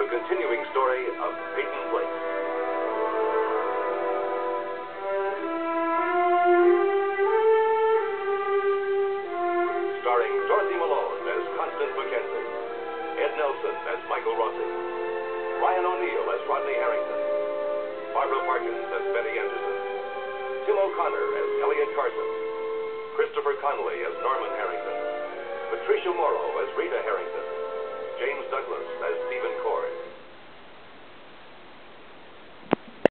the continuing story of Peyton Place. Starring Dorothy Malone as Constance Mackenzie, Ed Nelson as Michael Rossi, Ryan O'Neal as Rodney Harrington, Barbara Parkins as Betty Anderson, Tim O'Connor as Elliot Carson, Christopher Connolly as Norman Harrington, Patricia Morrow as Rita Harrington, James Douglas as